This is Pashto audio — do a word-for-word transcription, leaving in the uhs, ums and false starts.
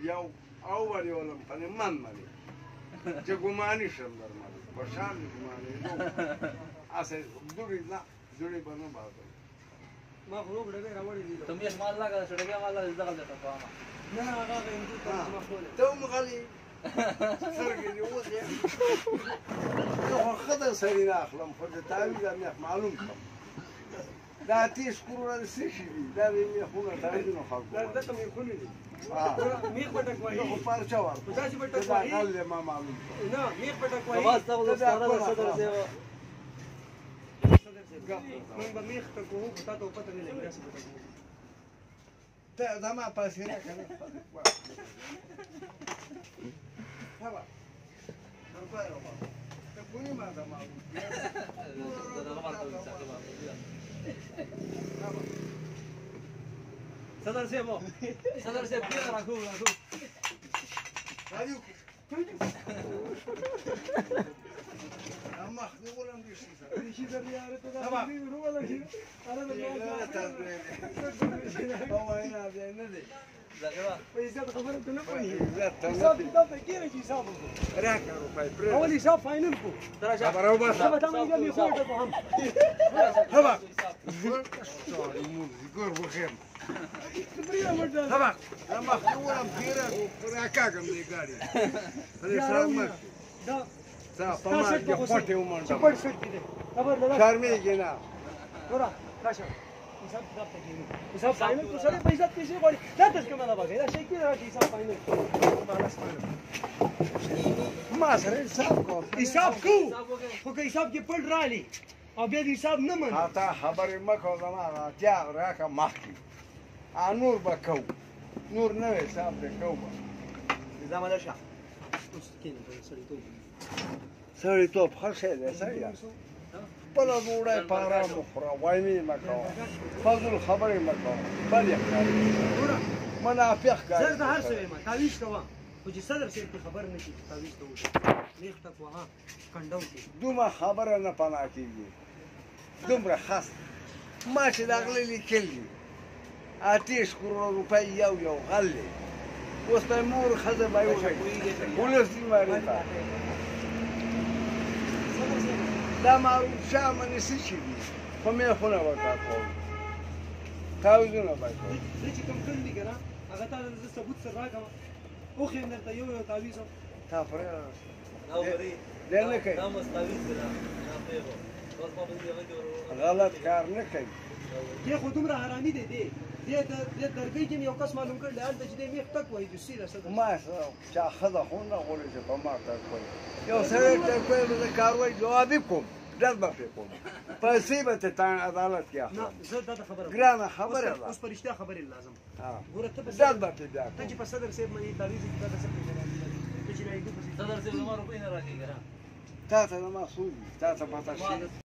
یو اول ولم پنې من منې چې ګماني شم در باندې په شان دې ګماني هسې دوړې نه دوړې به نه باسم ما خو روغ ډبې راوړې دي ته مې مال لګا سړګیا مال لګا دغه ته پامه نه نه هغه هندو ته ما خولې ته هم غلي سترګې دې وځي زه خو ښه در سړي نه اخلم خو د تعویض مې معلوم کړم دا اتیس کورونه د څه شي دي دا د میخونه تعویضونه خلکو دلته میخونې دي میخ پټک وایي زه خو پارچه ورکړم داسې پټک دا وایي غل دی ما معلوم کړم نه میخ پټک وایي نواز ته د ستاره صدر سیوا من به میخ ټکو خو تا ته پته نه لګي داسې پټک ته دا ما پاسې نه کنه هوا ته کوی ما دا معلوم صدر سیوا صدر سیوا کیا راکو راکو راجو اما خو ولم دي شي شي در یاره ته دا دی وروله شي اره دا نه تاسو او نه دی نه دی زګوا پیسې ته خبره ته نه پوهیږي عزت ته حساب کتاب ته کېږي چې حساب وکړو راکړه روپۍ پرې اول حساب فاینل کو تراشه خبره وباسه هغه ته موږ یې خو ته هم هوا ګور بخیر هوا اما خو ولم پیره راکاګم دی ګاډي پرې سلامت دا تا پمار کې پټه ومنډه پټ شټ دي خبر نه شرمېږي نه ګوره راشه حساب کتاب ته کېږي حساب فاینل کو سره پیسې پیسې غواړي دا تاسو کومه نه بغیر شي کې راځي حساب فاینل ما سره حساب کو حساب کو خو که حساب کې پټ رالي او بیا حساب نه من تا خبرې مکو زما راځه راکه مخکې ا نور به کو نور نه حساب دې کو نظام له شه اوس کېنه سړی ته سړی ته په ښه دی سړی بله ډوډۍ په ارام وخوره وایمې مه کوه فضول خبرې مه کوه بل یې ښکاري منافق ښکاري زه د هر څه وایم تعویض کوه خو چې صدر صاحب ته خبر نه شي چې تعویض ته وکړي میخ ټک وهه کنډه وکړي دومره خبره نه پناه کېږي دومره خاص ما چې د غله لیکل دي اتیس کروڑ روپۍ یو یو غل دی اوس به مور ښځه به یې وښایي پولیس دي ماري ته دا معروف شاه منې څه شي دي خو میخونه به تا کوو تعویضونه به کوو زه چې کوم کړي دي که نه هغه تا زه ثبوت سره راکړم وښیم درته یو یو تعویض تا پرېږده دا وری دی نه کوي دا مستوي سره نه پیغو اوس په دې هغه کې غلط کار نه کوي دی خو دومره حرامي دی دی دی د درګۍ کې یو کس معلوم کړل هلته چې دی میخ ټک وایي دوسي رسد ما چا ښځه خو نه غواړي چې په ما ټک وایي یو سړی ټک وایي نو زه کاروایي جوابي کوم ډز به پرې کوم پیسې به ته عدالت کې نه اخلم زه دا ته خبره ګرانه خبره ده اوس په رښتیا خبرې لازم ها ګوره ته په ډز به پرې بیا ته چې په صدر صاحب باندې تعویض وکړي دا څه پیسې راځي ته چې راځي صدر سے زما روپے نه راځي ګره تا ته زما سوځي تا ته پته شي